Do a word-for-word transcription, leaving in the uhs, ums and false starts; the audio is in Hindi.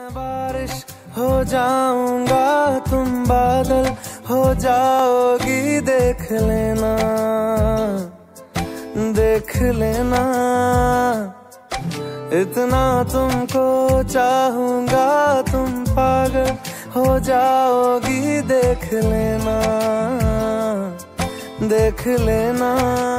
बारिश हो जाऊंगा, तुम बादल हो जाओगी, देख लेना देख लेना। इतना तुमको चाहूंगा, तुम पागल हो जाओगी, देख लेना देख लेना।